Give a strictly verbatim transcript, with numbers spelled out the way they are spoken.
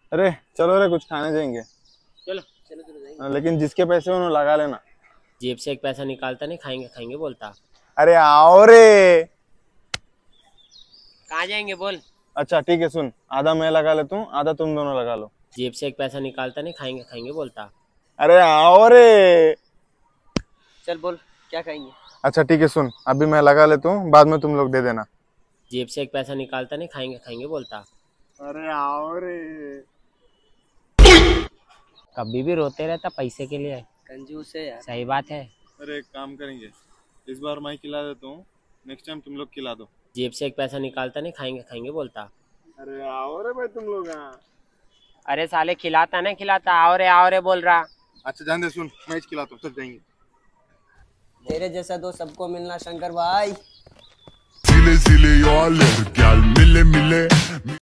अरे चलो रे, कुछ खाने जाएंगे। चलो चलो चलो जाएंगे। हाँ, लेकिन जिसके पैसे उन्होंने लगा लेना। जेब से एक पैसा निकालता नहीं, खाएंगे खाएंगे बोलता। अरे आओ रे। कहाँ जाएंगे बोल। अच्छा ठीक है, सुन, आधा मैं लगा लेता हूँ, आधा तुम दोनों लगा लो। जेब से एक पैसा निकालता नहीं, खाएंगे खाएंगे बोलता। अरे आओ रे। चल बोल, क्या खाएंगे। अच्छा ठीक है, सुन, अभी मैं लगा लेता हूँ, बाद में तुम लोग दे देना। जेब से एक पैसा निकालता नहीं, खाएंगे खाएंगे बोलता। अरे आओ रे। कभी भी रोते रहता पैसे के लिए, कंजूस है यार। सही बात है। अरे एक काम करेंगे, इस बार मैं खिला देता हूँ, नेक्स्ट टाइम तुम लोग खिला दो। जेब से एक पैसा निकालता नहीं, खाएंगे खाएंगे बोलता। अरे आओ रे भाई तुम लोग। हाँ अरे साले, खिलाता नहीं खिलाता, आओ रे आओ रे बोल रहा। अच्छा ध्यान दे, सुन, मैं खिलाता हूँ, चल जाएंगे। तेरे जैसा दोस्त सबको मिलना शंकर भाई। Zile zile eu alerg, gheal, mile mile